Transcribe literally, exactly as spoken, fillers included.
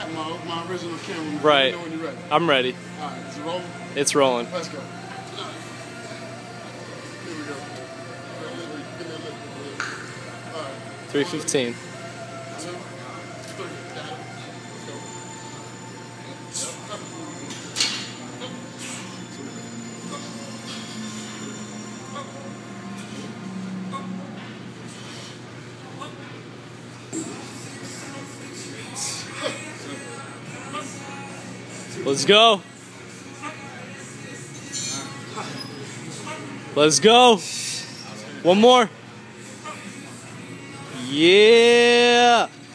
my, my original camera. Right. Let me know when you're ready. I'm ready. All right, is it rolling? It's rolling. Let's go. All right. Here we go. All right. three fifteen. Two, three. Got it. Let's go. Let's go. One more. Yeah.